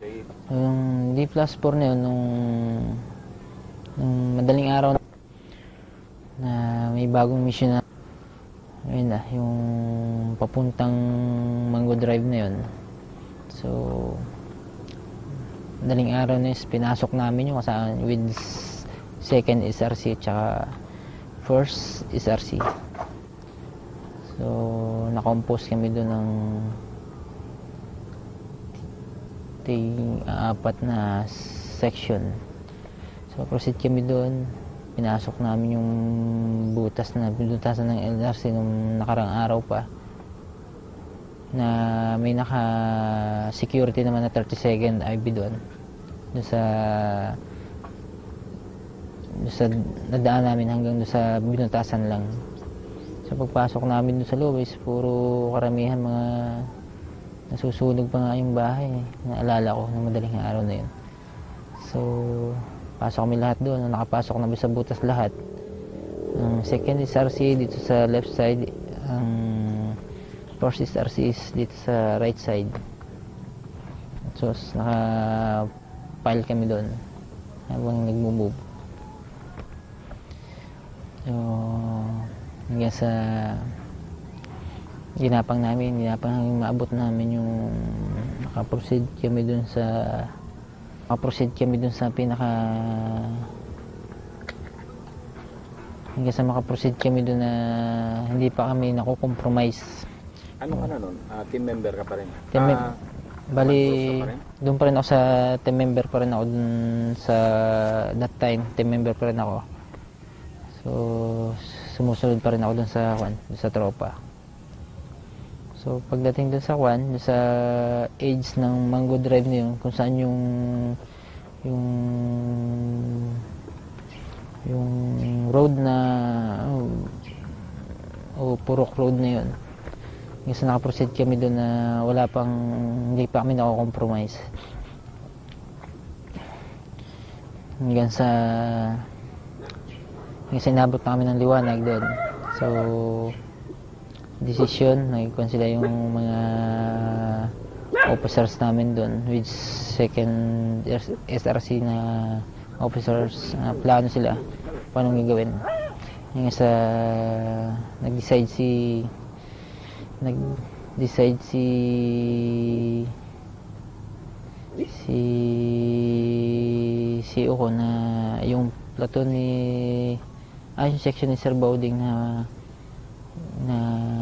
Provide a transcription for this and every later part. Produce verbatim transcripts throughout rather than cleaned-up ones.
Yung D plus four na yun, nung, nung madaling araw na may bagong mission na, ayun na, yung papuntang Mango Drive na yun. So, madaling araw na yun, pinasok namin yung kasama with second S R C at saka first S R C. So, nakompose kami doon ng ting apat na section. So, proceed kami doon. Pinasok namin yung butas na binutasan ng L R C nung nakarang araw pa. Na may naka-security naman na thirty second I B doon. Doon sa doon sa nadaan namin hanggang doon sa binutasan lang. Sa pagpasok namin doon sa loob is puro karamihan mga nasusunog pa nga yung bahay. Naalala ko na madaling araw na yun. So, pasok kami lahat doon. Nakapasok na sa butas lahat. Ang second S R C dito sa left side. Ang first S R C is dito sa right side. So, naka-pile kami doon habang nagmo-move. So, hanggang sa ginapang namin, ginapang namin maabot namin yung nakaproceed kami dun sa nakaproceed kami dun sa pinaka hanggang sa makaproceed kami dun na hindi pa kami nakukompromise. Ano ka na nun? Uh, team member ka pa rin? Team mem- uh, bali, doon pa rin ako sa team member pa rin ako dun sa that time, team member pa rin ako. So, sumusunod pa rin ako dun sa kwan, dun sa tropa. So, pagdating dun sa kwan, dun sa age ng Mango Drive na yun, kung saan yung yung yung road na oh, oh, purok road na yun. Kasi nakaproceed kami dun na wala pang, hindi pa kami nakakompromise. Hanggang sa hanggang sa inabot na kami ng liwanag dun. So, decision, nagkikon sila yung mga officers namin doon with second S R C na officers, na plano sila paano gagawin. Hanggang sa nag-decide si nag-decide si si C O ko na yung platoon ni ah, yung section ni Sir Bauding na na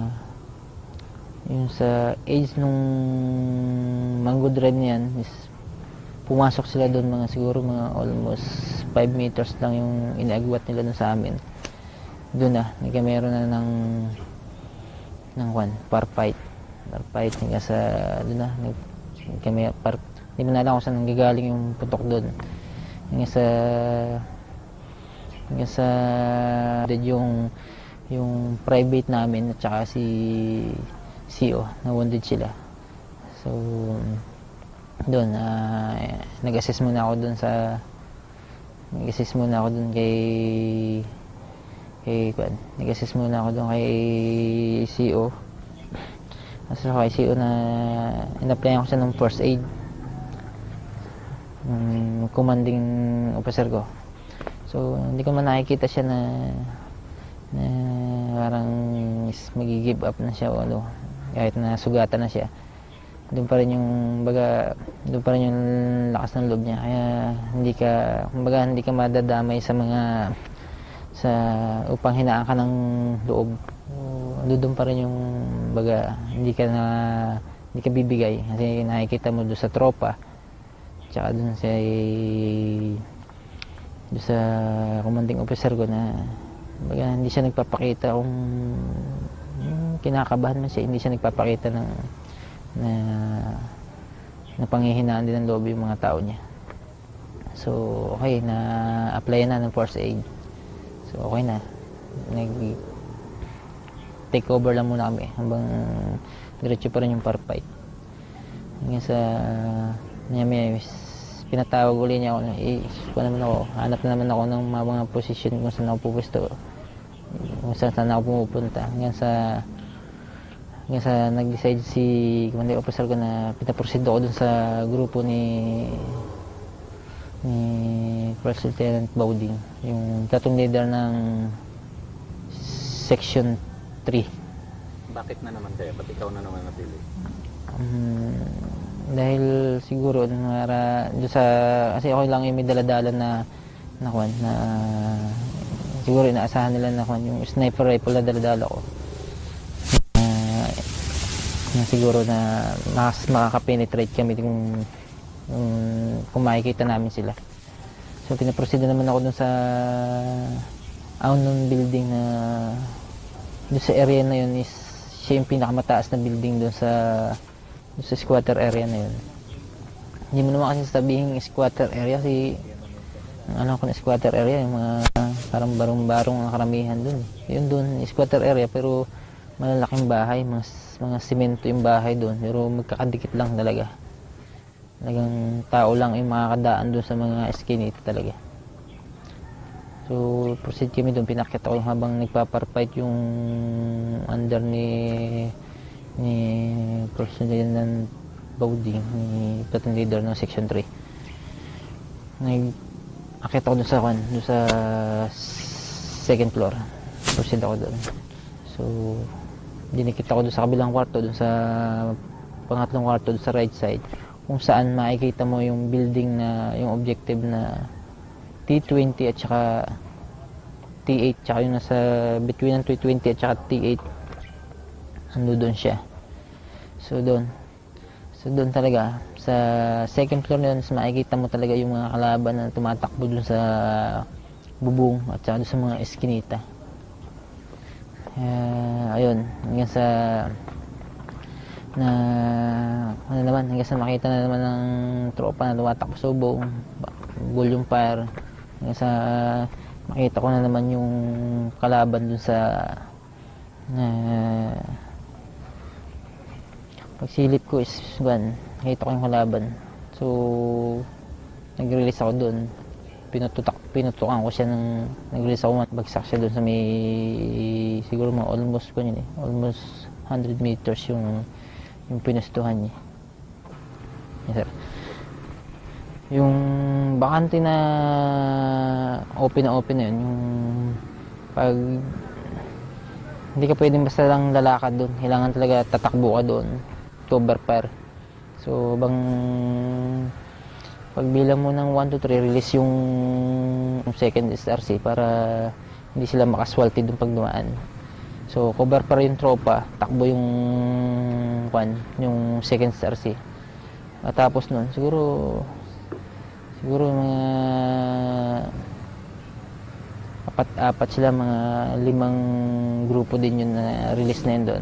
yung sa age nung Mango Drive niyan is pumasok sila doon mga siguro mga almost five meters lang yung inaagwat nila doon sa amin. Doon na nagkameron na ng ng kwan, par fight par fight hanggang sa doon na nagkami par hindi mo na alam kung saan nanggagaling yung putok doon hanggang sa hanggang sa yung yung private namin at saka si C O na wounded sila. So doon uh, nag-assist muna ako doon sa nag-assist muna ako doon kay kay kwan nag-assist muna ako doon kay C O. Kasi kay C O na in-applyan ko siya ng first aid, um, commanding officer ko. So hindi ko man nakikita siya na na parang magi-give up na siya o ano, kahit na sugatan na siya. Doon pa rin yung baga, doon pa rin yung lakas ng loob niya. Kaya hindi ka, kumbaga hindi ka madadamay sa mga sa upang hinaan ka ng loob. Doon pa rin yung baga, hindi ka na hindi ka bibigay kasi nakikita mo doon sa tropa. Tsaka doon sa doon sa commanding officer ko na baga, hindi siya nagpapakita kung yung kinakabahan man siya, hindi siya nagpapakita ng na, na panghihinaan din ng loob yung mga tao niya. So, okay, na-apply na ng first aid. So, okay na. Nag-take over lang muna kami habang diretso pa rin yung par fight. Hanggang sa niya may pinatawag uli niya ako na eh, ko naman ako, hanap na naman ako ng mga position kung saan ako pupusto, kung saan saan ako pumupunta. Hanggang sa hanggang sa nag-decide si commanding officer ko na pinaproceed ako dun sa grupo ni ni First Lieutenant Bauding, yung platoon leader ng Section three. Bakit na naman kaya? Ba't ikaw na naman napili? Um, dahil siguro nara, doon sa, kasi ako lang yung may daladala na na, kwan, na siguro inaasahan nila na kwan, yung sniper rifle na daladala ko. Uh, na siguro na mas makaka-penetrate kami kung Um, kung makikita namin sila. So pinaproceed naman ako dun sa unknown building na dun sa area na yun is siya yung pinakamataas na building dun sa dun sa squatter area na yun. Hindi mo naman kasi sabihin squatter area kasi ang alam ko na squatter area yung mga parang barong-barong ang karamihan dun. Yun dun squatter area pero malalaking bahay, mga, mga simento yung bahay dun pero magkakadikit lang talaga. Talagang tao lang yung makakadaan doon sa mga eskinita talaga. So, proceed kami doon. Pinakit ako habang nagpaparfight yung under ni ni President Bauding, ni platoon leader ng Section three. Nag-akit ako doon sa, doon sa second floor. Proceed ako doon. So, dinikit ako doon sa kabilang kwarto, doon sa pangatlong kwarto, doon sa right side, kung saan makikita mo yung building na yung objective na T twenty at saka T eight, tsaka yung nasa between ng T twenty at saka T eight, ando doon siya. So doon so doon talaga sa second floor na yun, makikita mo talaga yung mga kalaban na tumatakbo doon sa bubong at saka doon sa mga eskinita. Uh, ayun, hanggang sa na ano naman, hanggang sa makita na naman ng tropa na lumatakbo sa bubong, volume fire, hanggang sa makita ko na naman yung kalaban dun sa uh, pagsilip ko is gan, nakita ko yung kalaban. So nag-release ako dun, pinututak pinutukan ko siya ng nag-release ako, bagsak siya dun sa may siguro mga almost ko yun eh almost one hundred meters yung yung pinustuhan niya. Yes, sir. Yung bakante na open na open na yun, yung pag hindi ka pwedeng basta lang lalakad doon, kailangan talaga tatakbo ka doon, cover fire. So bang pagbilang mo ng one to three, release yung second S R C para hindi sila makaswalty doon pag dumaan. So cover pa rin yung tropa, takbo yung kwan, yung second S R C. Matapos nun, siguro siguro mga apat-apat sila, mga limang grupo din yun na release na yun doon.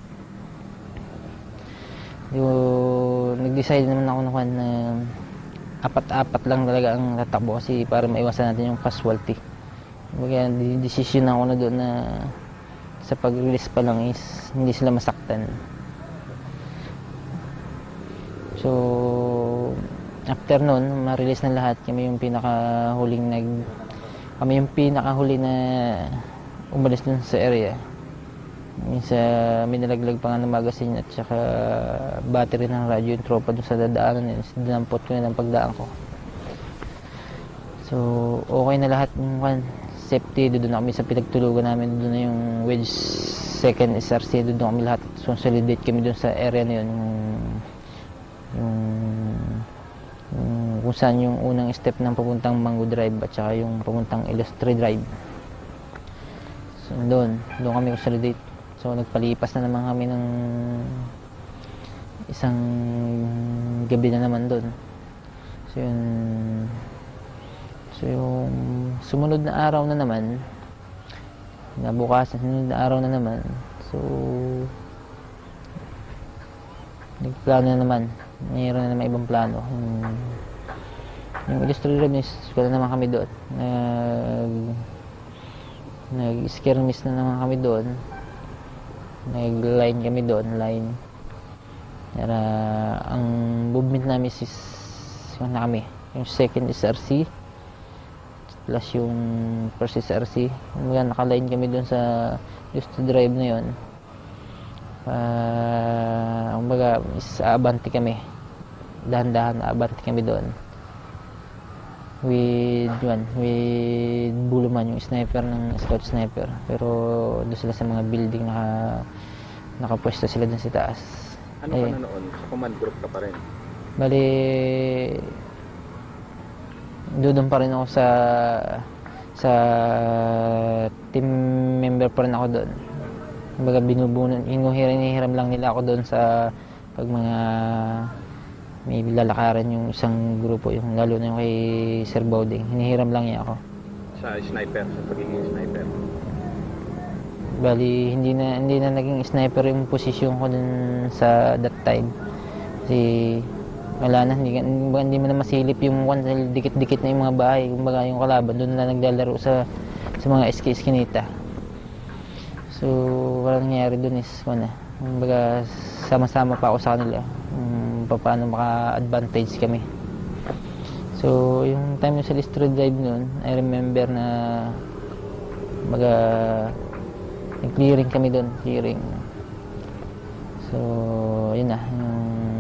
Yung nag-decide naman ako na kwan na apat-apat lang talaga ang tatakbo kasi para maiwasan natin yung casualty. Kaya decision ako na doon na sa pag-release pa lang is hindi sila masaktan. So after nun, ma-release na lahat, kami yung pinakahuling nag kami yung pinakahuli na umalis dun sa area. Sa may nalaglag pa nga ng magazine at saka battery ng radyo yung tropa dun sa dadaanan yun. Dinampot ko na ng pagdaan ko. So okay na lahat ng safety, doon na kami sa pinagtulugan namin, doon na yung wedge second S R C, doon na kami lahat, consolidate kami doon sa area na yun, yung, yung, yung kung saan yung unang step ng papuntang Mango Drive at saka yung papuntang Illustre Drive. So doon, doon kami consolidate. So nagpalipas na naman kami ng isang gabi na naman doon. So yun, so yung sumunod na araw na naman, na bukas, sumunod na araw na naman, so nagplano na naman, mayroon na naman ibang plano. Yung, yung Illustre Drive, wala naman kami doon, nag nag-skirmish na naman kami doon, nag-line kami doon, line. Para ang movement namin is yung na kami, yung second S R C plus yung first S R C. Mga naka-line kami doon sa Illustre Drive na yon. Uh, kumbaga, is abante kami. Dahan-dahan abante kami doon. With, yun, with Buluman, yung sniper ng scout sniper. Pero doon sila sa mga building, naka, nakapwesto sila doon sa taas. Ano eh, ka na noon? Sa command group ka pa rin? Bali, doon pa rin ako sa sa team member pa rin ako doon. Kumbaga binubunan, hinuhiram lang nila ako doon sa pag mga may lalakaran yung isang grupo, yung lalo na yung kay Sir Bauding, hinihiram lang niya ako. Sa sniper, sa pagiging sniper? Bali, hindi na hindi na naging sniper yung posisyon ko dun sa that time. Kasi wala na, hindi, hindi mo na masilip yung one, dikit-dikit na yung mga bahay. Kumbaga yung kalaban, doon na naglalaro sa sa mga eski-eskinita. So, walang nangyari dun is, wala. Kumbaga, sama-sama pa ako sa kanila. Um, paano maka-advantage kami. So, yung time yung sa Listro Drive nun, I remember na kumbaga, nag-clearing kami doon, clearing. So, yun na. Yung,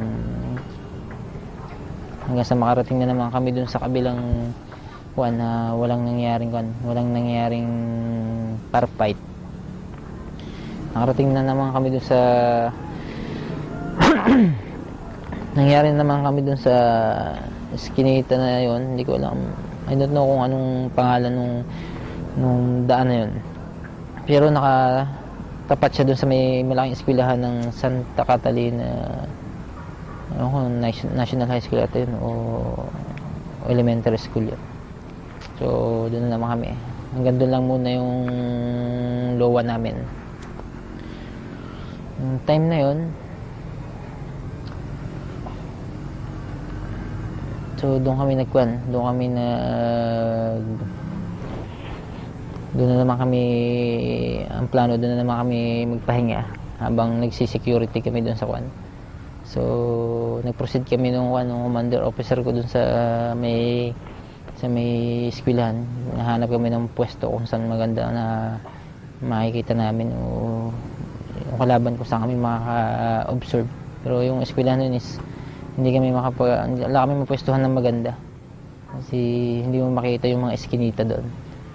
hanggang sa makarating na naman kami doon sa kabilang kuan na walang nangyaring kuan, walang nangyaring firefight. Nakarating na naman kami doon sa nangyari naman kami doon sa eskinita na yon, hindi ko alam. I don't know kung anong pangalan nung nung daan na yon. Pero nakatapat siya doon sa may malaking eskwelahan ng Santa Catalina, ano kung National High School ata yun o, o elementary school yun. So doon na naman kami. Hanggang doon lang muna yung lowa namin. Yung time na yun, so doon kami nagkuhan, doon kami nag doon na naman kami, ang plano doon na naman kami magpahinga habang nagsi-security kami doon sa kuhan. So nag-proceed kami nung kuhan, nung commander officer ko doon sa may sa may eskwelahan. Nahanap kami ng pwesto kung saan maganda na makikita namin o yung kalaban ko saan kami makaka-observe. Pero yung eskwelahan nun is hindi kami makapag, wala kami mapwestuhan ng maganda kasi hindi mo makita yung mga eskinita doon.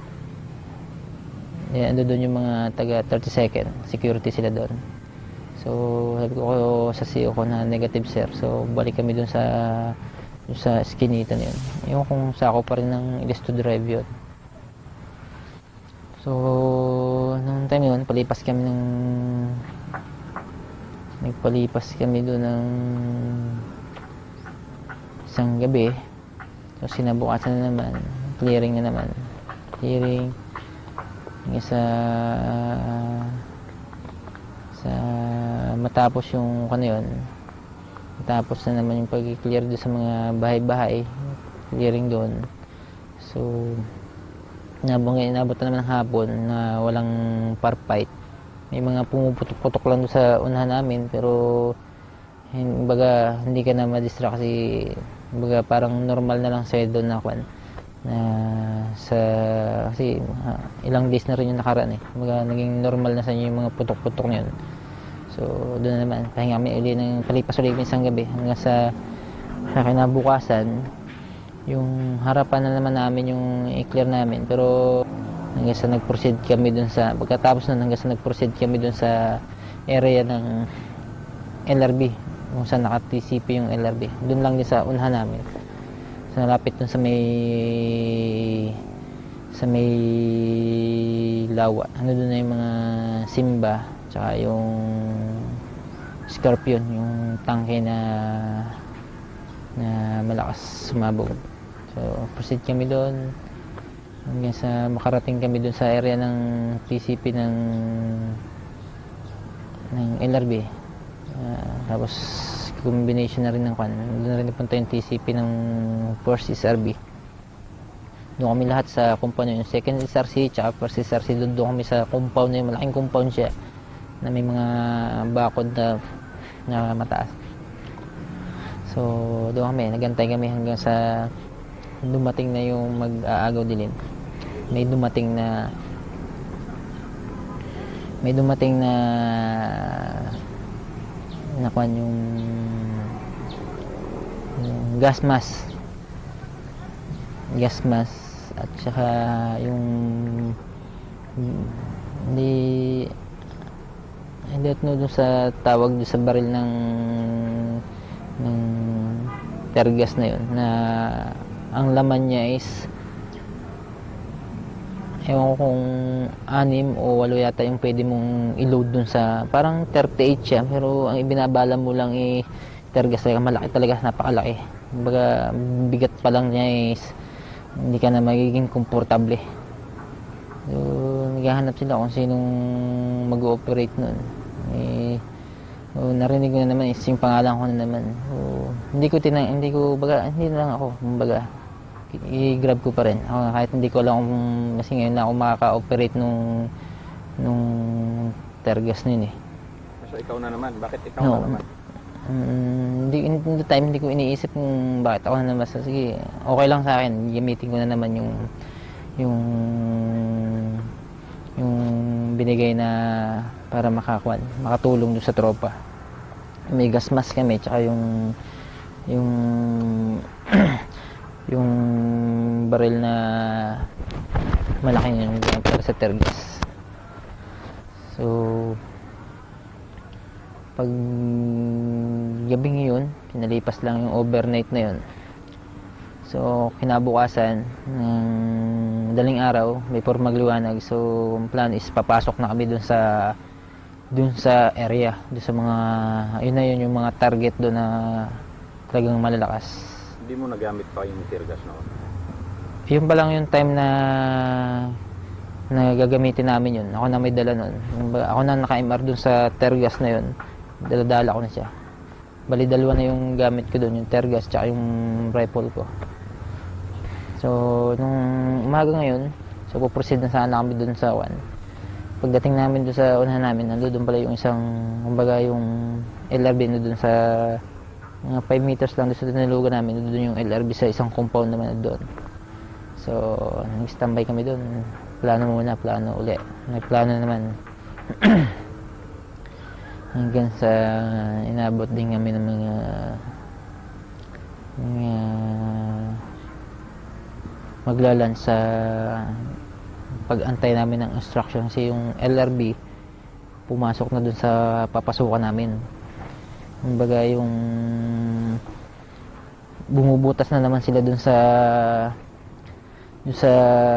Eh, ando doon yung mga taga thirty second security sila doon. So sabi ko sa C E O ko na negative sir, so balik kami doon sa doon sa eskinita na yun. Yung kung sako pa rin ng Illusto Drive yun. So nung time yun, palipas kami ng nagpalipas kami doon ng isang gabi. So sinabukasan na naman, clearing na naman, clearing hanggang sa sa matapos yung kano yun, matapos na naman yung pag-clear doon sa mga bahay-bahay, clearing doon. So nabang inabot na naman ng hapon na walang firefight. May mga pumuputok-putok lang doon sa unahan namin, pero baga hindi ka na ma-distract kasi baga parang normal na lang sa'yo doon na kwan na sa kasi ha, ilang days na rin yung nakaraan eh. Baga naging normal na sa inyo yung mga putok-putok na yun. So doon na naman pahinga kami uli ng palipas ulit isang gabi hanggang sa sa kinabukasan yung harapan na naman namin yung i-clear namin. Pero hanggang sa nag-proceed kami dun sa pagkatapos nun hanggang sa nag-proceed kami dun sa area ng L R B kung saan naka-T C P yung L R B. Dun lang din sa unahan namin. Sa nalapit dun sa may sa may lawa. Ano dun na yung mga Simba tsaka yung Scorpion, yung tangke na na malakas sumabog. So proceed kami doon hanggang sa makarating kami doon sa area ng T C P ng ng L R B. Uh, tapos combination na rin ng kan. Doon na rin napunta yung T C P ng first S R B. Doon kami lahat sa compound yung second S R C tsaka first S R C. Doon, doon kami sa compound na yung malaking compound siya na may mga bakod na, na mataas. So doon kami, nagantay kami hanggang sa dumating na yung mag-aagaw dilim. May dumating na may dumating na nakuan yung, yung gas mask. Gas mask at saka yung hindi hindi at no, sa tawag doon sa baril ng ng tear gas na yun, na ang laman niya is ewan ko kung anim o walo yata yung pwede mong i-load dun sa, parang thirty-eight siya, pero ang ibinabala mo lang i tear gas talaga, malaki talaga, napakalaki. Kumbaga bigat pa lang niya is hindi ka na magiging komportable. So naghahanap sila kung sinong mag-ooperate nun. Eh, so, narinig ko na naman is yung pangalan ko na naman. So, hindi ko tinang hindi ko baga hindi na lang ako, kumbaga i-grab ko pa rin ako, kahit hindi ko alam kung kasi ngayon na ako makaka-operate nung nung tear gas na yun eh. So ikaw na naman, bakit ikaw No, na naman? Um, hindi, in the time hindi ko iniisip kung bakit ako na naman. Sige, okay lang sa akin, gamitin ko na naman yung yung yung binigay na para makakuan, makatulong doon sa tropa. May gas mask kami, tsaka yung yung yung baril na malaki yung para sa tear gas. So pag gabing yun, pinalipas lang yung overnight na yun. So kinabukasan ng daling araw, before magliwanag, so ang plan is papasok na kami dun sa dun sa area, dun sa mga yun na yun yung mga target dun na talagang malalakas. Hindi mo nagamit pa yung tear gas noon? Yun pa lang yung time na na gagamitin namin yun. Ako na may dala nun. Ako na naka-M R dun sa tear gas na yun. Dala-dala ko na siya. Bali dalawa na yung gamit ko dun, yung tear gas tsaka yung rifle ko. So nung umaga ngayon, so puproceed na sana kami dun sa one. Pagdating namin dun sa unahan namin, nandoon pala yung isang, kumbaga yung L R B na dun sa mga five meters lang doon sa tinalugan namin, doon yung L R B sa isang compound naman doon. So nag-standby kami doon, plano muna, plano uli, may plano naman. Hanggang sa inabot din kami ng mga mga maglalan sa pag-antay namin ng instruction, kasi yung L R B pumasok na dun sa papasukan namin. Kumbaga yung bumubutas na naman sila dun sa dun sa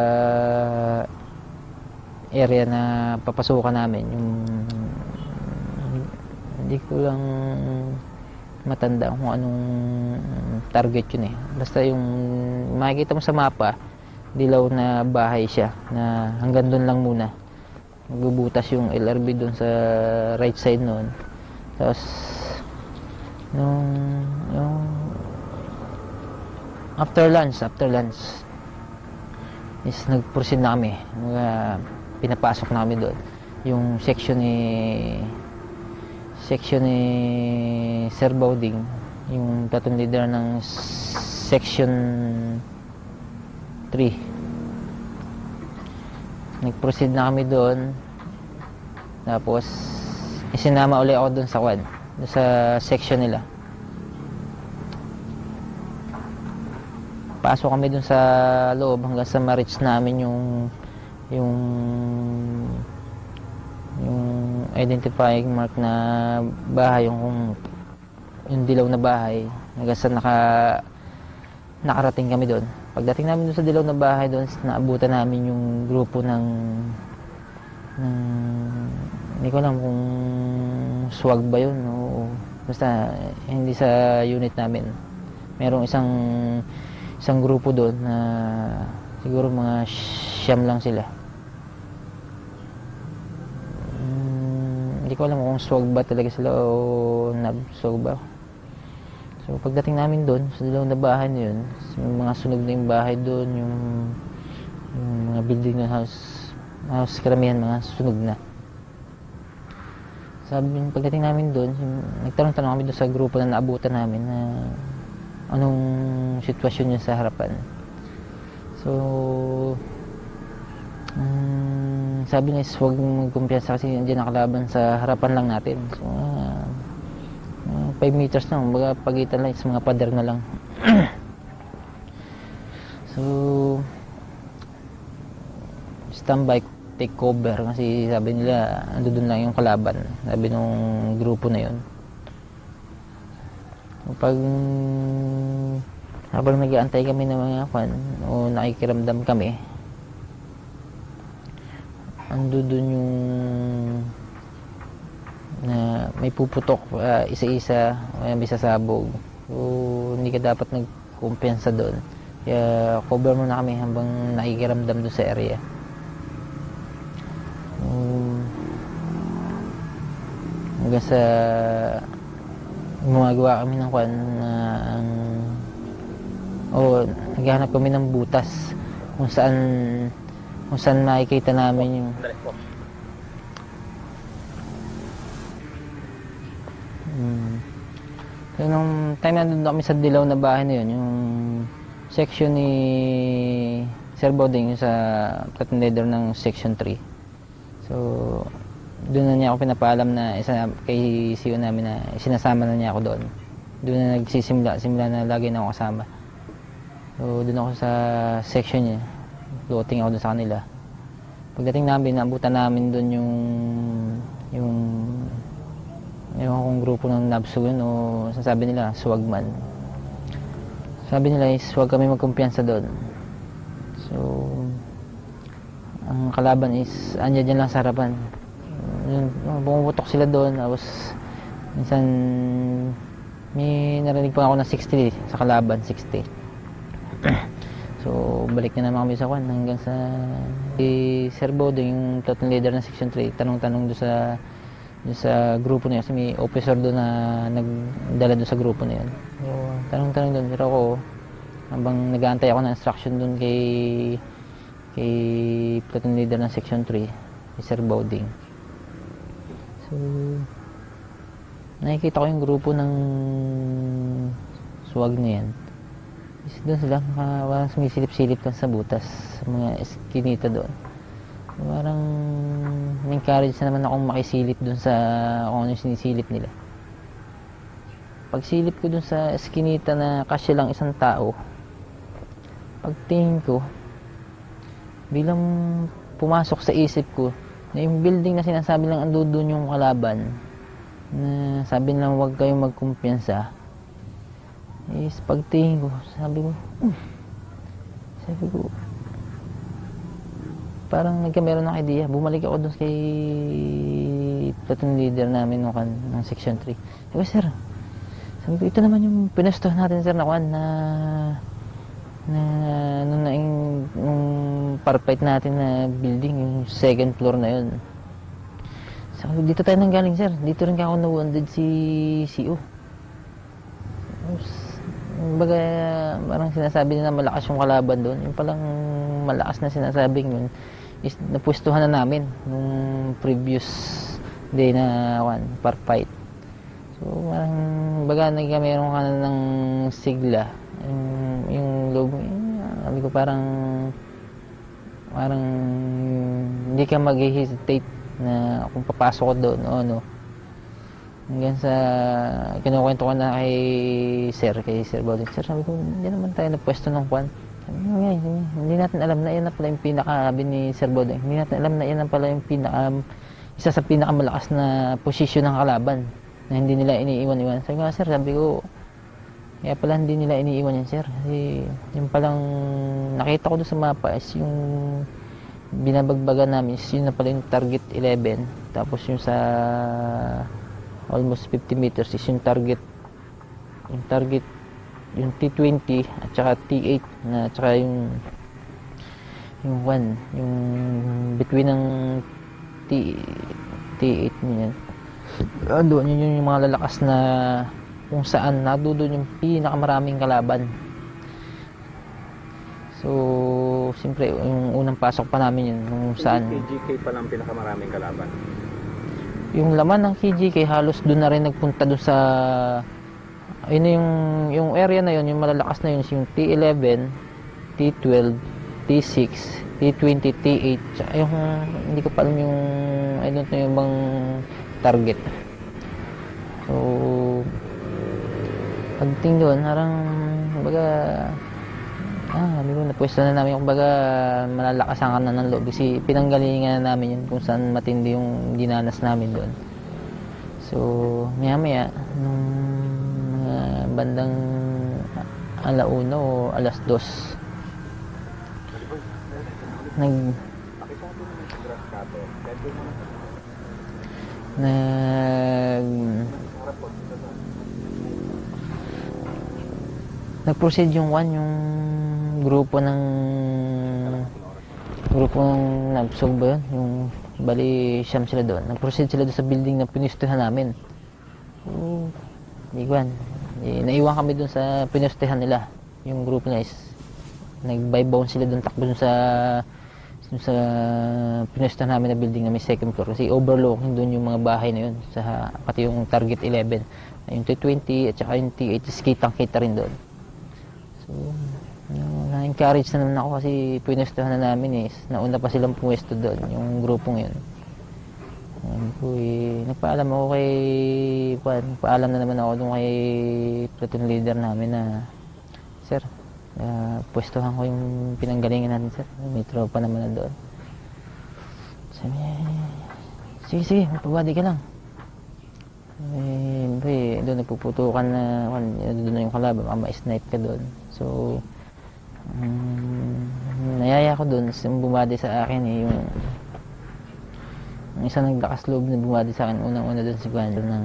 area na papasukan namin. Yung hindi ko lang matanda kung anong target yun eh. Basta yung makikita mo sa mapa, dilaw na bahay siya na hanggang doon lang muna. Magbubutas yung L R B doon sa right side noon. Tapos nung yung after lunch, after lunch is nag-proceed na kami. Mga pinapasok na kami doon. Yung section ni section ni Sir Bauding, yung platoon leader ng section three. Nag-proceed na kami doon. Tapos isinama ulit ako doon sa quad, doon sa section nila. Pasok kami doon sa loob hanggang sa ma-reach namin yung yung yung identifying mark na bahay, yung yung dilaw na bahay, hanggang sa naka nakarating kami doon. Pagdating namin doon sa dilaw na bahay, doon naabutan namin yung grupo ng ng hindi ko alam kung swag ba yun o basta hindi sa unit namin. Merong isang isang grupo doon na siguro mga siyam lang sila. Hindi ko alam kung swag ba talaga sila o nab-swag ba. So pagdating namin doon sa dilaw na bahay na yun, yung mga sunog na yung bahay doon, yung, yung mga building na house, house karamihan mga sunog na. Sabi, pagdating namin doon, nagtanong-tanong kami doon sa grupo na naabutan namin na anong sitwasyon yun sa harapan. So um, sabi niya is huwag magkumpiyansa kasi hindi nakalaban sa harapan lang natin. So uh, five meters lang, baga pagitan lang sa mga pader na lang. So standby, take cover kasi sabi nila ando doon lang yung kalaban, sabi nung grupo na yun. Pag habang nag-aantay kami ng mga kwan o nakikiramdam kami, ando doon yung na may puputok uh, isa-isa, may bisasabog. So hindi ka dapat nagkumpiyansa doon. Kaya cover muna kami habang nakikiramdam doon sa area. Um, hanggang sa gumagawa kami ng kwan na ang o naghahanap kami ng butas kung saan kung saan makikita namin yung hmm. So nung time na doon kami sa dilaw na bahay na yun, yung section ni Sir Boding sa platoon leader ng section three. So doon na niya ako pinapaalam na isa kay C O namin na sinasama na niya ako doon. Doon na nagsisimula, simula na lagi na ako kasama. So doon ako sa section niya, floating ako doon sa kanila. Pagdating namin, naabutan namin doon yung yung yung akong grupo ng Nabsu yun o sasabi nila swagman. Sabi nila is huwag kami magkumpiyansa doon. So ang kalaban is anya dyan lang sa harapan. Yun, pumuputok sila doon, tapos minsan may narinig pa ako na sixty sa kalaban, sixty. So balik na naman kami sa kwan hanggang sa si Sir Bodo, yung platoon leader ng section three, tanong-tanong doon sa doon sa grupo na yun kasi may officer doon na nagdala doon sa grupo na yun. So tanong-tanong doon, pero ako habang nag-aantay ako ng instruction doon kay kay platoon leader ng section three, si Sir Boding. So nakikita ko yung grupo ng swag na yan. Doon sila parang sumisilip-silip lang sa butas, sa mga eskinita doon. Parang encourage na naman akong makisilip doon sa kung ano yung sinisilip nila. Pagsilip ko doon sa eskinita na kasya lang isang tao, pagtingin ko, bilang pumasok sa isip ko na yung building na sinasabi lang ando doon yung kalaban, na sabi nilang huwag kayong magkumpiyansa, is pagtingin ko, sabi ko, hmm, sabi ko, parang nagkameron ng idea. Bumalik ako doon kay platoon leader namin nung, ng section three. Sabi ko, sir, sabi ko, ito naman yung pinesto natin, sir, na kwan, na na nung, na, nung parapet natin na building, yung second floor na yun. Sabi ko, dito tayo nang galing, sir. Dito rin ka ako na-wounded si C O. Baga, parang sinasabi nila malakas yung kalaban doon. Yung palang malakas na sinasabing yun is napwestuhan na namin nung previous day na one, par fight. So, parang baga nagkameron ka na ng sigla. Yung, yung loob, sabi ko parang parang hindi ka mag-hesitate na kung papasok ko doon o ano. Hanggang sa kinukwento ko na kay Sir, kay Sir Baudin. Sir, sabi ko, hindi naman tayo napwesto ng kwan. Sabi ko, ngay, hindi natin alam na yan na pala yung pinaka, sabi ni Sir Baudin, hindi natin alam na yan na pala yung pinaka, isa sa pinakamalakas na posisyon ng kalaban na hindi nila iniiwan-iwan. Sabi ko, Sir, sabi ko, kaya pala hindi nila iniiwan yan, Sir. Kasi yung palang nakita ko doon sa mapa is yung binabagbagan namin is yun na pala yung target eleven. Tapos yung sa almost fifty meters is yung target yung target yung T twenty at saka T eight na at saka yung yung one yung between ng T T eight niyan. Doon yun yung mga lalakas na kung saan nadoon yung pinakamaraming kalaban. So siyempre yung unang pasok pa namin yun kung saan K G K pa lang pinakamaraming kalaban. Yung laman ng K G K halos doon na rin nagpunta doon sa ayun yung yung area na yun, yung malalakas na yun yung T eleven, T twelve, T six, T twenty, T eight. Yung hindi ko pa alam yung I don't know yung bang target. So Pagdating doon, parang, kumbaga, ah, sabi ko, napwesto na namin yung, kumbaga, malalakasan ka na ng loob. Kasi pinanggalingan na namin yun kung saan matindi yung dinanas namin doon. So, maya-maya, nung uh, bandang alauna o alas dos, nag, nag, nag-proceed yung one, yung grupo ng, grupo ng nabsog ba yun? Yung, bali, siyam sila doon. Nag-proceed sila doon sa building na pinistuhan namin. So, di ko yan. Naiwan kami doon sa pinistuhan nila. Yung grupo na is, nag-by-bound sila doon, takbo doon sa, doon sa pinistuhan namin na building na may second floor. Kasi overlooking doon yung mga bahay na yun. Sa, pati yung target eleven. Yung T twenty at saka yung T eight is kitang-kita rin doon. So, na-encourage na naman ako kasi pinistuhan na namin is nauna pa silang pumwesto doon, yung grupong yun. Ayun po eh, nagpaalam ako kay, nagpaalam na naman ako doon kay platoon leader namin na, sir, uh, pwestuhan ko yung pinanggalingan natin, sir. May tropa naman na doon. Sabi niya, sige, sige, mapabadi ka lang. Eh, eh, doon nagpuputukan na, doon na yung kalaban, baka ma-snipe ka doon. So, um, nayaya ko doon, bumadi sa akin eh, yung, yung isang naglakas loob na bumadi sa akin, unang-una doon si Juan, ng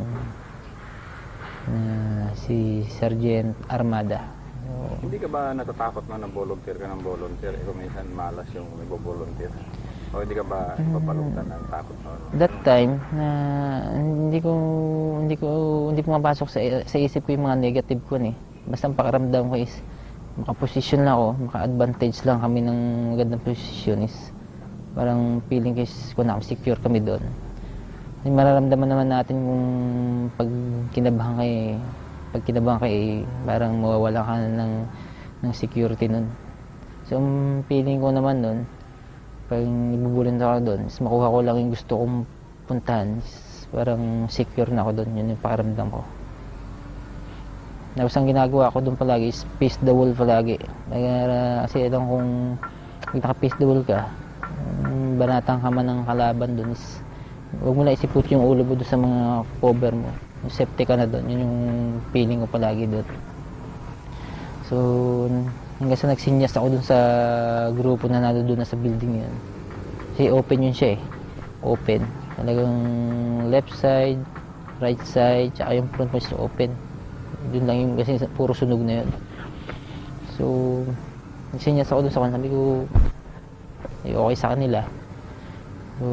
na si Sergeant Armada. So, hindi ka ba natatakot na nag-volunteer ka ng volunteer? Eh, kung minsan malas yung nag-volunteer. O hindi ka ba papalutan ng takot mo? That time na hindi ko hindi ko hindi pumapasok sa sa isip ko yung mga negative ko eh. Basta ang pakiramdam ko is maka-position lang ako, maka-advantage lang kami ng magandang position is parang feeling is kung na-secure kami doon. Yung mararamdaman naman natin kung pag kinabahan kay pag kinabahan kay parang mawawala ka na ng ng security nun. So ang feeling ko naman doon pag ibubulin ako doon, is makuha ko lang yung gusto kong puntahan, is parang secure na ako doon, yun yung pakiramdam ko. Tapos ang ginagawa ko doon palagi is pace the wall palagi. Kasi alam kung pag naka-pace the wall ka, banatang ka man ng kalaban doon is huwag mo na isiput yung ulo mo doon sa mga cover mo. Yung safety ka na doon, yun yung feeling ko palagi doon. So, hanggang sa nagsinyas ako dun sa grupo na nado dun na sa building yun. Kasi open yun siya eh. Open. Talagang left side, right side, tsaka yung front mo is open. Dun lang yung kasi puro sunog na yun. So, nagsinyas ako dun sa kanila. Sabi ko, eh, okay sa kanila. So,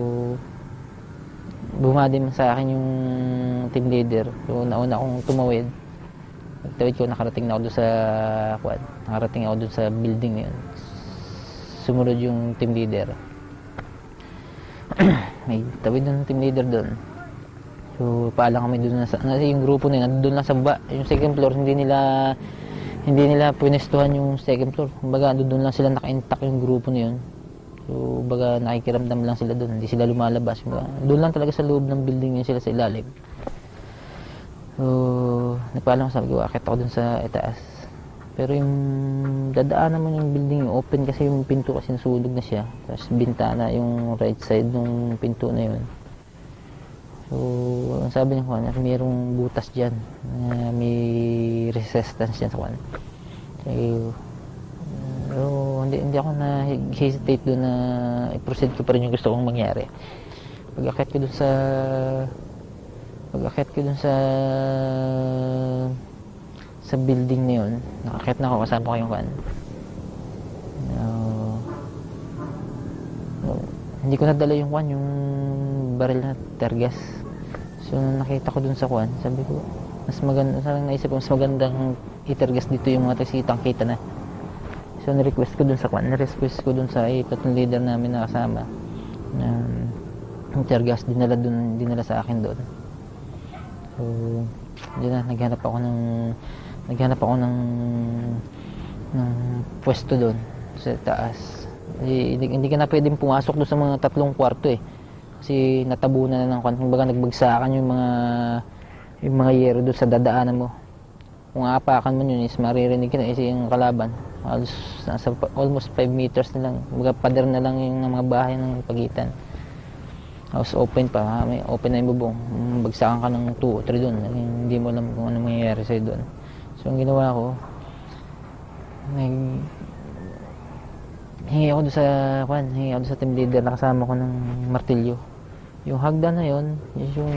bumadi man sa akin yung team leader. So, nauna akong tumawid. Nagtawid ko, nakarating na ako doon sa kuwan. Nakarating ako doon sa building na yun. Sumunod yung team leader. May tawid doon team leader doon. So, paalang kami doon na sa, na, yung grupo na yun, doon lang sa baba. Yung second floor, hindi nila, hindi nila pinestuhan yung second floor. Kumbaga, doon lang sila naka-intact yung grupo na yun. So, baga, nakikiramdam lang sila doon. Hindi sila lumalabas. Baga, doon lang talaga sa loob ng building yun sila sa ilalim. So, nagpaalam ko, sabi ko, akit ako dun sa itaas. Pero yung dadaan naman yung building, yung open kasi yung pinto kasi nasunog na siya. Tapos bintana yung right side ng pinto na yun. So, ang sabi niya ko, mayroong butas dyan. Uh, may resistance dyan sa kwan. So, pero hindi, hindi ako na-hesitate doon na i-proceed ko pa rin yung gusto kong mangyari. Pag akit ko dun sa pag-akit ko dun sa sa building na yun, nakakit na ako, kasama ko yung kan. Uh, uh, hindi ko nadala yung kan, yung baril na tergas. So, nung nakita ko dun sa kan, sabi ko, mas maganda, sarang naisip ko, mas magandang itergas dito yung mga tagsitang kita na. So, nirequest ko dun sa kan, nirequest ko dun sa eh, platoon leader namin na kasama. Um, yung tergas, dinala, dun, dinala sa akin doon. So, yun na, naghanap ako ng naghanap ako ng ng pwesto doon sa taas. Hindi, hindi ka na pwedeng pumasok doon sa mga tatlong kwarto eh. Kasi natabunan na ng kwan. Kumbaga nagbagsakan yung mga yung mga yero doon sa dadaanan mo. kung aapakan mo yun is maririnig ka na kasi yung kalaban. Halos nasa almost five meters na lang. Mga pader na lang yung mga bahay ng pagitan. Tapos open pa, may open na yung bubong. Bagsakan ka ng two o three doon. Hindi mo alam kung ano mangyayari sa'yo doon. So ang ginawa ko, nag hingi ako doon sa kwan, hingi ako doon sa team leader na kasama ko ng martilyo. Yung hagdan na yun, yung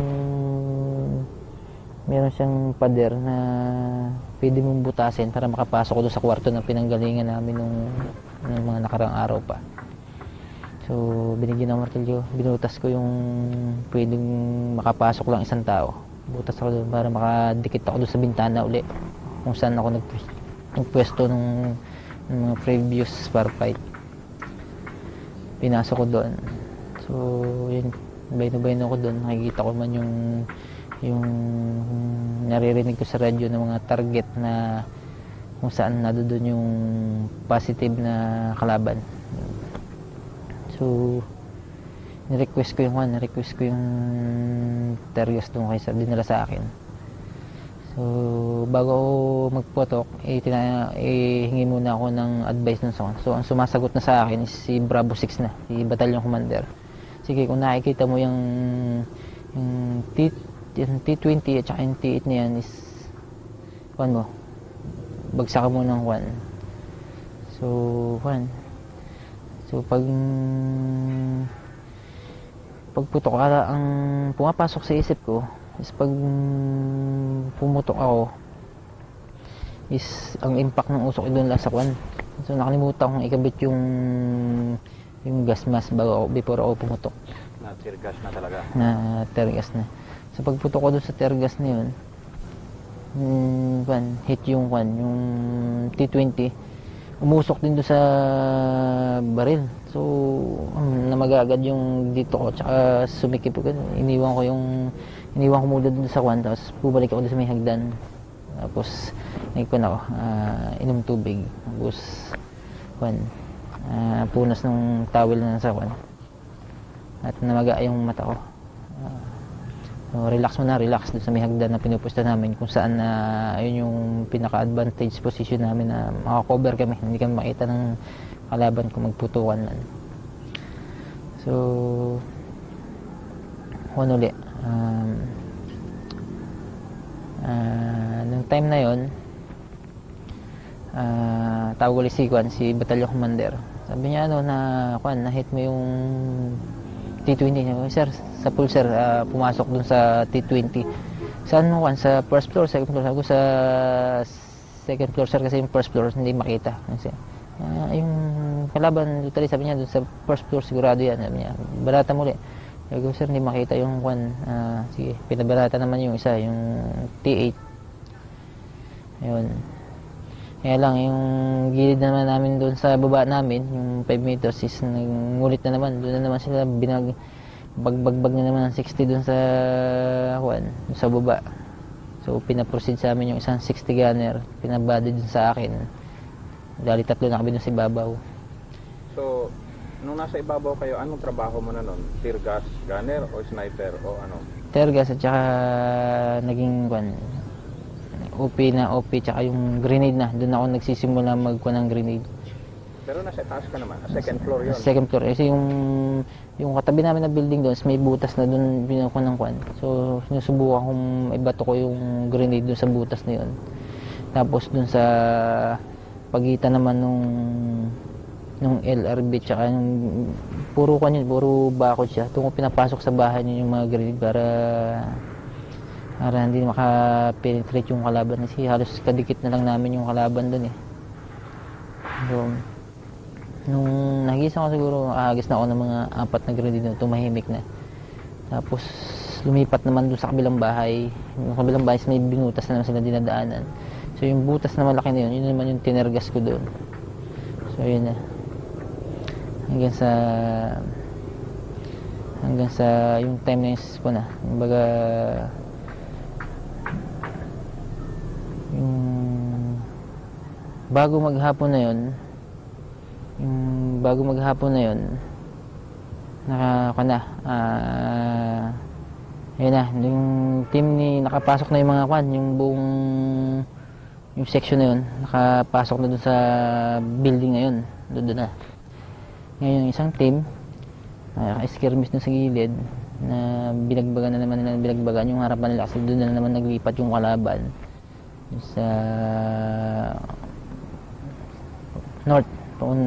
meron siyang pader na pwede mong butasin para makapasok ko doon sa kwarto na pinanggalingan namin nung, nung mga nakarang araw pa. So binigyan ng martilyo, binutas ko yung pwedeng makapasok lang isang tao. Butas ako doon para makadikit ako doon sa bintana uli kung saan ako nagpwesto nung, nung mga previous firefight. Pinasok ko doon. So yun, bayno-bayno ko doon, nakikita ko man yung yung naririnig ko sa radyo ng mga target na kung saan nadoon yung positive na kalaban. So ni-request ko yung one, request ko yung tergas doon kaysa dinala sa akin. So bago ako magputok, eh, tina, eh hingi muna ako ng advice dun sa one. So ang sumasagot na sa akin is si Bravo six na, si Battalion Commander. Sige, kung nakikita mo yung yung T yung T twenty at saka yung T eight na yan is kuhan mo, bagsakan mo ng kuhan. So kuhan, so pag pagputok ka, ang pumapasok sa isip ko is pag pumutok ako is ang impact ng usok doon lang sa kuhan. So nakalimutan kong ikabit yung yung gas mask bago ako, before ako pumutok. Na tear gas na talaga. Na tear gas na. So pagputok ko doon sa tear gas na yun, hmm, kwan, hit yung kwan, yung T twenty, umusok din doon sa baril. So um, namagagad yung dito ko, tsaka sumikip ko, iniwan ko yung, iniwan ko muna doon sa kwan, tapos bumalik ako doon sa may hagdan. Tapos nagkwan ako, uh, inom tubig, tapos kwan, uh, punas ng towel na sa kwan, at namaga yung mata ko. Uh, So, relax mo na, relax doon sa may hagdan na pinupusta namin kung saan na uh, ayun yung pinaka-advantage position namin na makakover kami, hindi kami makita ng kalaban kung magputukan man. So ano ulit, um, uh, nung time na yon, uh, tawag ulit si Kwan, si Battalion Commander. Sabi niya ano na Kwan, na-hit mo yung T twenty. Sir, sa pool sir, uh, pumasok dun sa T twenty. Saan mo Kwan? Sa first floor, second floor? Sabi ko sa second floor sir, kasi yung first floor hindi makita. Kasi, uh, yung kalaban, totally sabi niya dun sa first floor sigurado yan. Sabi niya, barata muli. Sabi ko sir, hindi makita yung Kwan. Uh, sige, pinabarata naman yung isa, yung T eight. Ayun. Kaya lang, yung gilid naman namin doon sa baba namin, yung five meters is ngulit na naman. Doon na naman sila binag, bag-bag-bag na naman ng sixty doon sa, kuwan, sa baba. So, pinaproceed sa amin yung isang sixty gunner, pinabody doon sa akin. Dali tatlo na kami doon sa ibabaw. So, nung nasa ibabaw kayo, anong trabaho mo na nun? Tear gas gunner o sniper o ano? Tear gas at saka naging, kuwan, O P na O P, tsaka yung grenade na. Doon ako nagsisimula magkuha ng grenade. Pero nasa taas ka naman, second floor yun. Second floor. Kasi yung, yung katabi namin na building doon, may butas na doon binukuha ng kwan. So, sinusubukan kong ibato ko yung grenade doon sa butas na yun. Tapos doon sa pagitan naman nung nung L R B, tsaka yung puro kwan yun, puro bakod siya. Doon ko pinapasok sa bahay yun yung mga grenade para para hindi makapenetrate yung kalaban kasi halos kadikit na lang namin yung kalaban doon eh. So, nung nagising ako siguro, nakahagis na ako ng mga apat na grenade na tumahimik na. Tapos lumipat naman doon sa kabilang bahay. Yung kabilang bahay may binutas na naman sila dinadaanan. So yung butas na malaki na yun, yun naman yung tinergas ko doon. So yun na. Hanggang sa hanggang sa yung time na yun ko na. Kumbaga yung bago maghapon na yun, yung bago maghapon na yun, naka na, ah, uh, ayun na, yung team ni, nakapasok na yung mga kwan, yung buong, yung section na yun, nakapasok na dun sa building na yun, doon na. Ngayon yung isang team, naka-skirmish na sa gilid, na binagbagan na naman nila, binagbagan yung harapan nila kasi doon na naman naglipat yung kalaban sa north, kung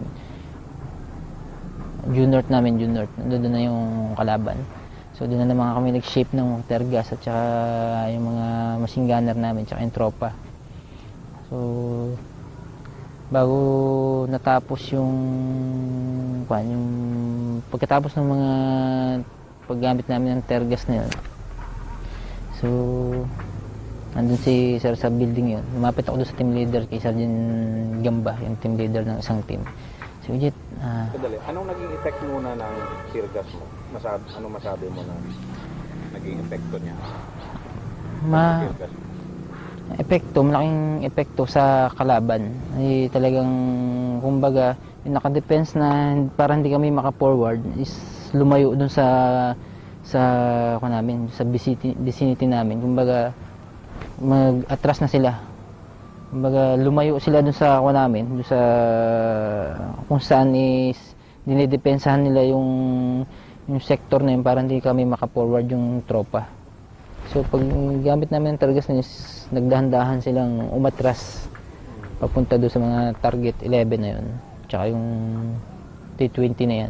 due north namin, due north, doon na yung kalaban. So doon na naman kami nag-shape ng water gas at saka yung mga machine gunner namin, tsaka yung tropa. So bago natapos yung kwan, yung pagkatapos ng mga paggamit namin ng tear gas na yun, so nandun si sir sa building yun, lumapit ako doon sa team leader kay Sergeant Gamba, yung team leader ng isang team. So Ujit, ah Kadali, anong naging effect muna ng tear gas mo? Masab anong masabi mo na naging epekto niya? ma epekto, malaking epekto sa kalaban. Ay talagang, kumbaga, yung naka-defense na para hindi kami maka-forward is lumayo dun sa sa ako namin, sa vicinity, vicinity namin. Kumbaga, mag-atras na sila. Kumbaga, lumayo sila dun sa ako namin, dun sa kung saan is dinidepensahan nila yung yung sector na yun para hindi kami maka-forward yung tropa. So pag gamit namin ng targas na yun, nagdahan-dahan silang umatras papunta doon sa mga target eleven na yun, tsaka yung T twenty na yan.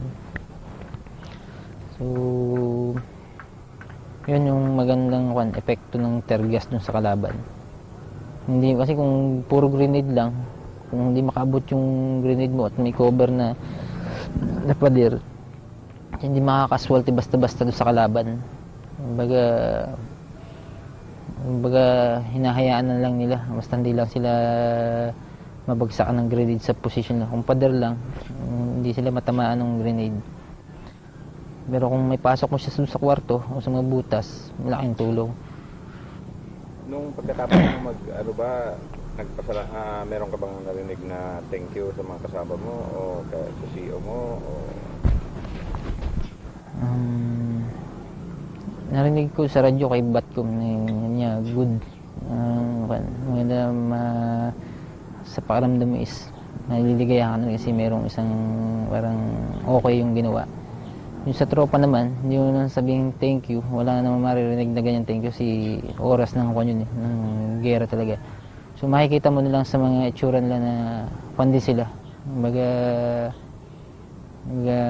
So yun yung magandang kwan, epekto ng targas doon sa kalaban. Hindi kasi kung puro grenade lang, kung hindi makaabot yung grenade mo at may cover na napadir, hindi makakaswalty basta-basta doon sa kalaban. Kumbaga Kumbaga, hinahayaan na lang nila. Basta hindi lang sila mabagsakan ng grenade sa position na. Kung pader lang, hindi sila matamaan ng grenade. Pero kung may pasok mo siya sa kwarto o sa mga butas, malaking tulong. Nung pagkatapos mo mag, ano ba, nagpasala, ah, meron ka bang narinig na thank you sa mga kasama mo o sa C E O mo? O... Um, narinig ko sa radyo kay Batcom na niya good, uh, maganda, uh, sa pakiramdam mo is naliligayahan kasi merong isang parang okay yung ginawa. Yung sa tropa naman, hindi mo naman sabihin thank you, wala naman maririnig na ganyan thank you, si oras ng kwan yun eh, ng gera talaga. So makikita mo na lang sa mga itsura nila na pandi sila, kumbaga kumbaga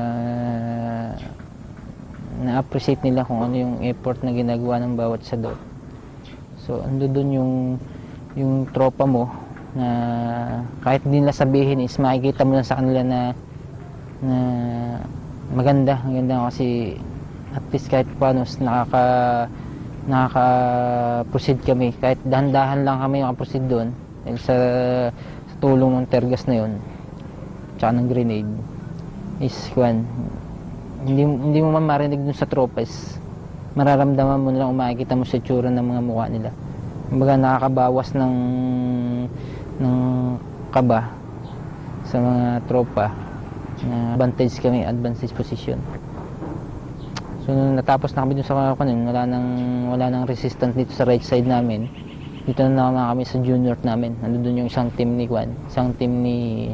na-appreciate nila kung ano yung effort na ginagawa ng bawat isa doon. So ando doon yung yung tropa mo na kahit hindi nila sabihin is makikita mo lang sa kanila na na maganda, maganda kasi at least kahit paano nakaka nakaka-proceed kami, kahit dahan-dahan lang kami naka-proceed doon dahil sa, sa tulong ng tergas na yon tsaka ng grenade is kwan. Hindi, hindi mo man marinig dun sa tropa is mararamdaman mo na lang, makikita mo sa itsura ng mga mukha nila. Kumbaga nakakabawas ng ng kaba sa mga tropa na advantage kami, advantage position. So nung natapos na kami dun sa kanin, wala nang wala nang resistance dito sa right side namin. Dito na naman kami sa junior namin. Nandun yung isang team ni Kwan, isang team ni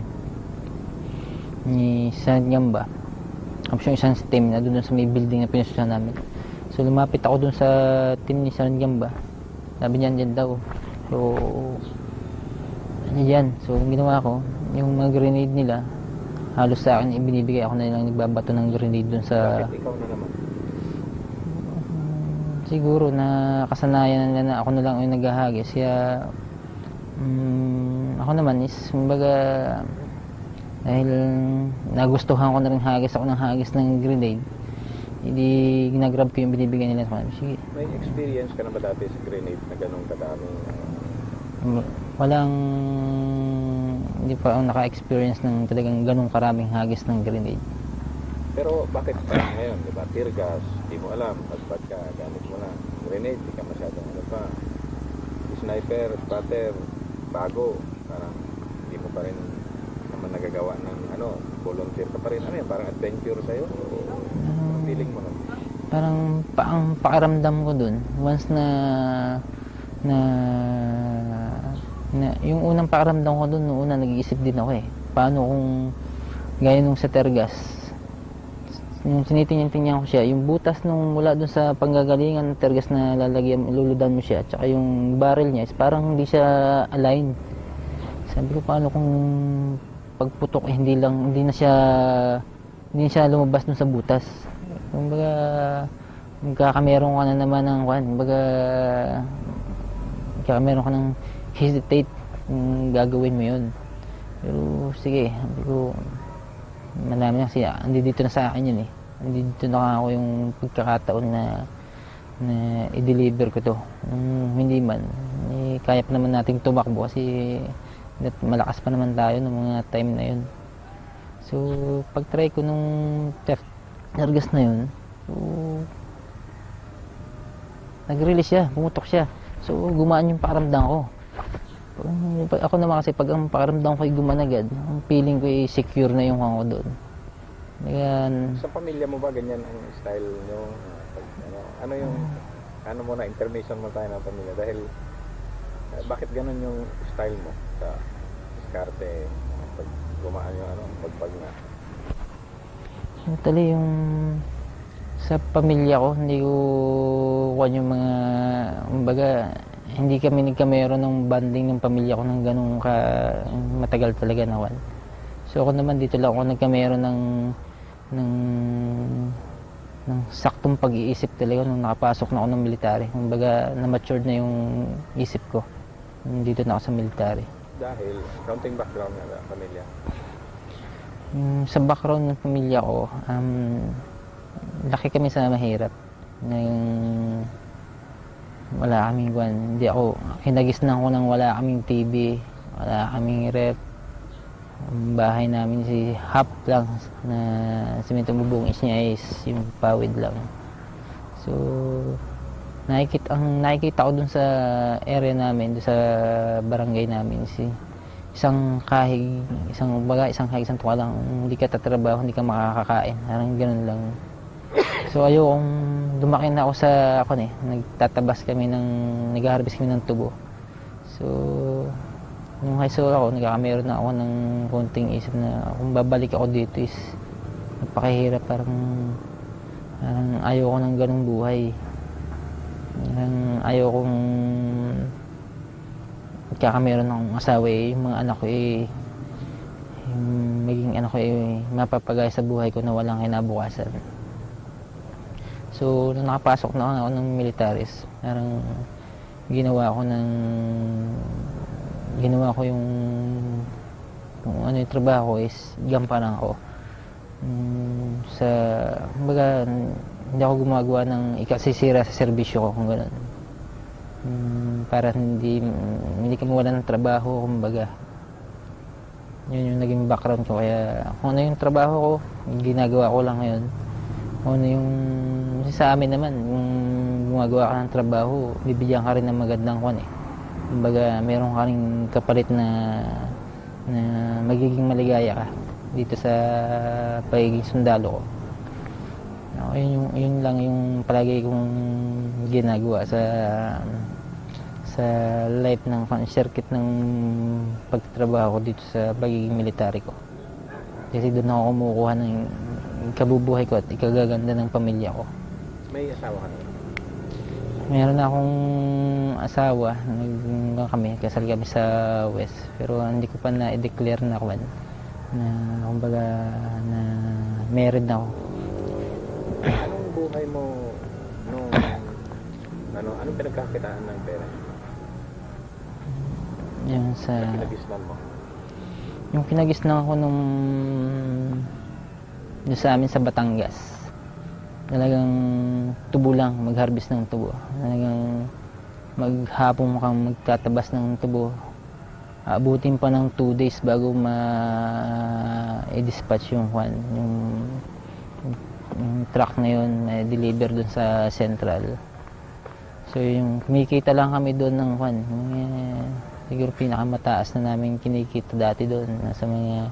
ni San Gamba. Tapos yung isang team na doon sa may building na pinususan namin. So lumapit ako doon sa team ni San Gamba. Sabi niya dyan daw. So ano yan? So ginawa ko, yung mga grenade nila halos sa akin ibinibigay, ako na lang nagbabato ng grenade doon sa... Bakit ikaw na naman? Siguro na kasanayan nila na ako na lang yung naghahagis. Kaya um, ako naman is kumbaga dahil nagustuhan ko na rin hagis ako ng hagis ng grenade, hindi ginagrab ko yung binibigay nila sa kanila. Sige. May experience ka na ba dati sa grenade na ganun kadami? Walang, hindi pa ako naka-experience ng talagang ganun karaming hagis ng grenade. Pero bakit pa ngayon, di ba? Tear gas, di mo alam, pagpad ka, gamit mo na. Grenade, di ka masyadong ano pa. Sniper, spatter, bago, parang hindi mo pa rin naman nagagawa ng ano, volunteer ka pa rin. Ano yan, parang adventure sa'yo? O uh, feeling mo na? Parang pa, ang pakiramdam ko dun, once na na Na, yung unang pakiramdam ko doon, noong una nag-iisip din ako eh. Paano kung gaya nung sa Tergas, yung tinitingnan-tingnan ko siya, yung butas nung mula doon sa panggagalingan ng Tergas na lalagyan, luludan mo siya, tsaka yung barrel niya is parang hindi siya aligned. Sabi ko, paano kung pagputok eh, hindi lang, hindi na siya, hindi siya lumabas doon sa butas. Kumbaga, magkakameron ka na naman ng kwan, kumbaga, magkakameron ka ng hesitate kung gagawin mo yun. Pero sige, sabi ko, marami na siya, hindi dito na sa akin yun eh. Hindi dito na ako yung pagkakataon na na i-deliver ko to. Um, hindi man, eh, kaya pa naman nating tumakbo kasi malakas pa naman tayo ng mga time na yun. So, pag-try ko nung Tergas na yun, so, nag-release siya, pumutok siya. So, gumaan yung pakiramdam ko. Pag, ako naman kasi pag ang pakiramdam ko ay gumaan agad, ang feeling ko ay secure na yung ako doon. Ayan. Sa pamilya mo ba ganyan ang style nyo? Pag, ano, ano yung, ano mo na, information mo tayo ng pamilya? Dahil, eh, bakit ganun yung style mo sa diskarte, pag gumaan yung ano, pagpag na? Totally yung sa pamilya ko, hindi ko kuwan yung mga, kumbaga, hindi kami nagkameron ng banding ng pamilya ko ng ganun ka matagal talaga nawan. So ako naman dito lang ako nagkameron ng ng ng saktong pag-iisip talaga nung nakapasok na ako ng military. Kumbaga na-matured na yung isip ko dito na ako sa military. Dahil counting background ng pamilya. Um, sa background ng pamilya ko, um, laki kami sa mahirap. Ngayong wala kaming kwan, hindi ako, kinagisnan ko nang wala kaming T V, wala kaming rep. Ang bahay namin si half lang na simento bubong is niya is yung pawid lang. So, nakikita, ang nakikita ko dun sa area namin, dun sa barangay namin, si isang kahig, isang baga, isang kahig, isang tuwa lang, hindi ka tatrabaho, hindi ka makakakain, parang ganun lang. So ayokong dumaki na ako sa ako eh, nagtatabas kami ng nag-harvest kami ng tubo. So nung high school ako, nagkakameron na ako ng konting isip na kung babalik ako dito is napakahirap, parang parang ayoko ng ganung buhay. Parang ayokong nagkakameron akong asawa eh, yung mga anak ko eh, yung maging anak ko eh, mapapagay sa buhay ko na walang kinabukasan. So, nung nakapasok na ako ng militaris, parang ginawa ko ng ginawa ko yung kung ano yung trabaho is gampanan ko. Um, sa, kumbaga, hindi ako gumagawa ng ikasisira sa serbisyo ko, kung gano'n. Um, para hindi, hindi ka mawala ng trabaho, kumbaga. Yun yung naging background ko, kaya kung ano yung trabaho ko, ginagawa ko lang ngayon. Kung ano yung sa amin naman, kung gumagawa ka ng trabaho, bibigyan ka rin ng magandang kwan eh. Kumbaga, meron ka rin kapalit na, na magiging maligaya ka dito sa pagiging sundalo ko. Ako, yun, yung, yun lang yung palagi kong ginagawa sa sa life ng circuit ng pagtatrabaho ko dito sa pagiging military ko. Kasi doon ako kumukuha ng kabubuhay ko at ikagaganda ng pamilya ko. May asawa ka na? Meron na akong asawa, nag kami, kasal kami sa West, pero hindi ko pa na-declare na kwan, na kumbaga na married na ako. Anong buhay mo nung ano, anong pinagkakitaan ng pera? Yung sa pinagisnan mo? Yung pinagisnan ko nung yung sa amin sa Batangas. Talagang tubo lang, mag-harvest ng tubo. Talagang maghapon mo kang magtatabas ng tubo. Aabutin pa ng two days bago ma-dispatch yung kwan, yung, yung truck na yun, na-deliver dun sa central. So yung kumikita lang kami doon ng kwan, eh, siguro pinakamataas na namin kinikita dati doon, nasa mga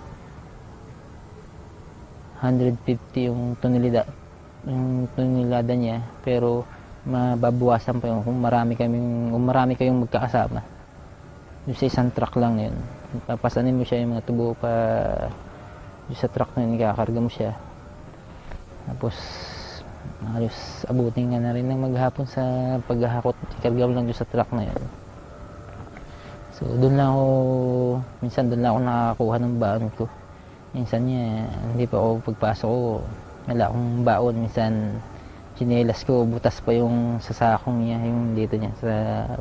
one hundred fifty yung tonelada, yung tonelada niya, pero mababawasan pa yung kung marami kaming kung marami kayong magkakasama. Yung sa isang truck lang yun. Papasanin mo siya yung mga tubo pa yung sa truck na yun, ikakarga mo siya. Tapos halos abutin nga na rin ng maghapon sa paghahakot, ikarga mo lang doon sa truck na yun. So doon lang ako, minsan doon lang ako nakakakuha ng baon ko. Minsan niya, hindi pa ako pagpasok ko, wala akong baon. Minsan chinelas ko, butas pa yung sasakong niya, yung dito niya sa...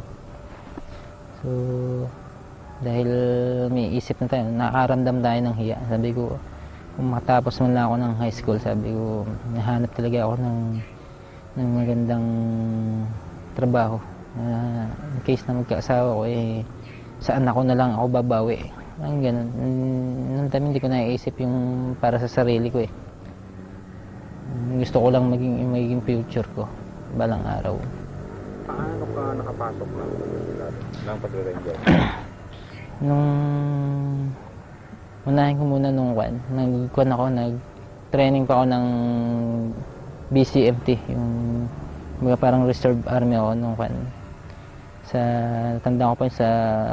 So dahil may isip na tayo, nakaramdam tayo ng hiya. Sabi ko, kung makatapos man lang ako ng high school, sabi ko, nahanap talaga ako ng, ng magandang trabaho. Uh, in case na magkaasawa ko, eh, sa anak ko na lang ako babawi. Ang ganun. Noong time hindi ko naiisip yung para sa sarili ko eh. Gusto ko lang maging, magiging future ko, balang araw. Paano ka nakapasok ng, ng pag-ranger? Nung unahin ko muna nung kwan, nag-kwan ako, nag-training pa ako ng B C M T, yung mga parang reserve army ako nung kwan. Sa, tanda ko pa sa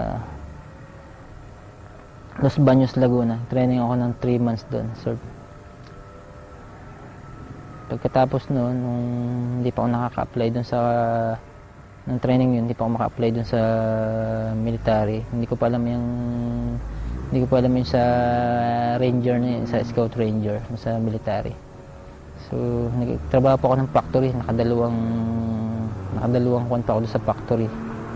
Los Baños, Laguna. Training ako ng three months doon, sir. Pagkatapos noon, nung hindi pa ako nakaka-apply doon sa ng training yun, hindi pa ako maka-apply dun sa military. Hindi ko pa alam yung hindi ko pa alam yung sa ranger na yun, sa scout ranger sa military. So nagtrabaho pa ako ng factory, nakadalawang nakadalawang kwan pa ako doon sa factory.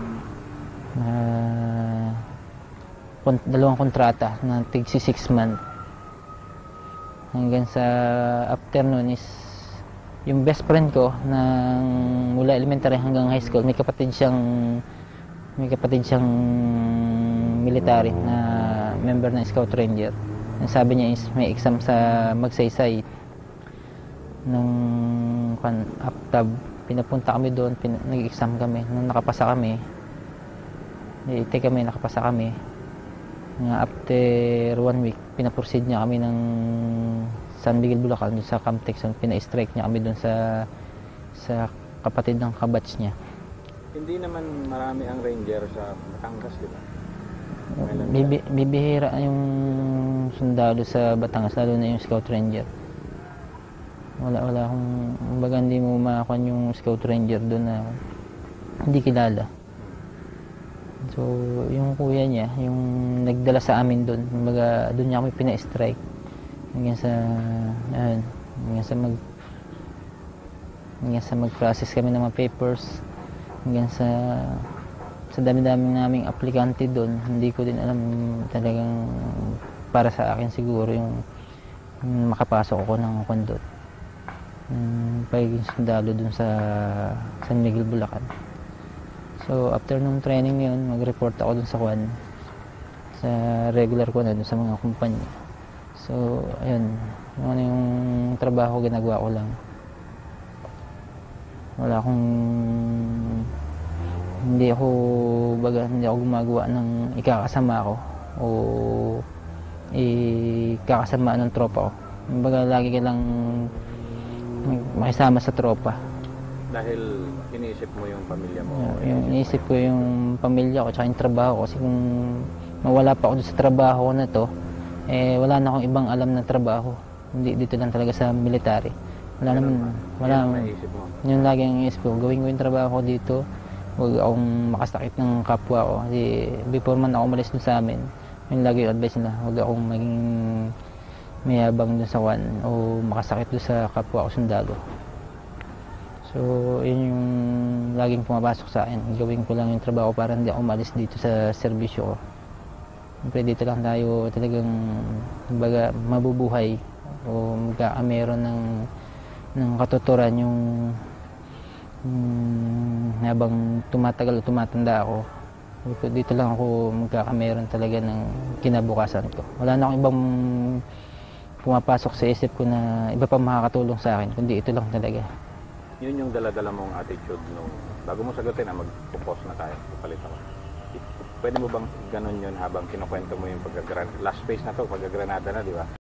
Uh, kont dalawang kontrata na tigsi six months. Hanggang sa afternoon is yung best friend ko ng mula elementary hanggang high school, may kapatid siyang may kapatid siyang military na member ng Scout Ranger. Ang sabi niya is may exam sa Magsaysay nung kan aptab, pinapunta kami doon, pin, nag-exam kami. Nung nakapasa kami, ite kami nakapasa kami. Nga after one week, pinaproceed niya kami ng San Miguel, Bulacan, sa Camtex, pina-strike niya kami doon sa sa kapatid ng kabatch niya. Hindi naman marami ang ranger sa Batangas, di ba? Bibi, bibihira yung sundalo sa Batangas, lalo na yung Scout Ranger. Wala, wala akong, baga hindi mo makakuha yung Scout Ranger doon na hindi kilala. So, yung kuya niya, yung nagdala sa amin doon, baga doon niya kami pina-strike. Hanggang sa ayun, hanggang sa mag hanggang sa mag-process kami ng mga papers, hanggang sa sa dami-dami naming aplikante doon, hindi ko din alam talagang para sa akin siguro yung, yung makapasok ako ng kondot, yung pagiging sundalo doon sa San Miguel, Bulacan. So after nung training yun, mag-report ako doon sa kwan, sa regular ko na doon sa mga kumpanya. So, ayun, yung ano yung trabaho ginagawa ko lang. Wala akong, hindi ako, baga, hindi ako gumagawa ng ikakasama ko o ikakasama ng tropa ko. Baga, lagi ka lang makisama sa tropa. Dahil iniisip mo yung pamilya mo? Yeah, yung iniisip ko yung pamilya ko at yung trabaho ko. Kasi kung mawala pa ako sa trabaho ko na to, eh wala na akong ibang alam na trabaho. Hindi dito lang talaga sa military. Wala naman, wala naman. Yun lagi ang iisip ko, gawin ko yung trabaho ko dito. Huwag akong makasakit ng kapwa ko. Kasi before man ako umalis dun sa amin, yun lagi yung advice nila, huwag akong maging mayabang dun sa kwan o makasakit dun sa kapwa ko sundalo. So yun yung laging pumapasok sa akin. Gawin ko lang yung trabaho para hindi ako umalis dito sa serbisyo ko. Siyempre dito lang tayo talagang baga, mabubuhay o magkakameron ng, ng katuturan yung um, habang tumatagal o tumatanda ako. Dito lang ako magkakameron talaga ng kinabukasan ko. Wala na akong ibang pumapasok sa isip ko na iba pa makakatulong sa akin, kundi ito lang talaga. Yun yung dala-dala mong attitude nung bago mo sagutin na mag-post na tayo, papalit ako. Pwede mo bang ganun yun habang kinukwento mo yung pagkagranada? Last phase na to, pagkagranada na, di ba?